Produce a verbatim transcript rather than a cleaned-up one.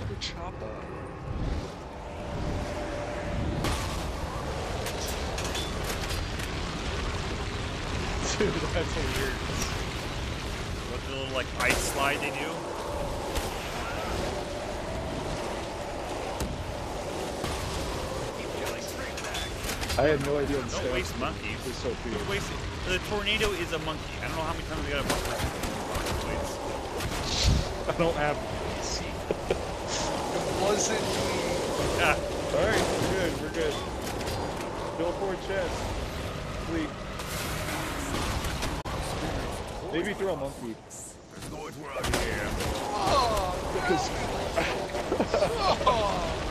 The chopper. Dude, that's hilarious. What the little like ice slide they do? I had no idea. Don't waste monkeys. It's so cool. Don't waste it. The tornado is a monkey. I don't know how many times we got a monkey. I don't have. It wasn't me. Yeah. Alright, we're good, we're good. Billboard chest. Sleep. Maybe throw a monkey. Yeah. Oh, Because oh.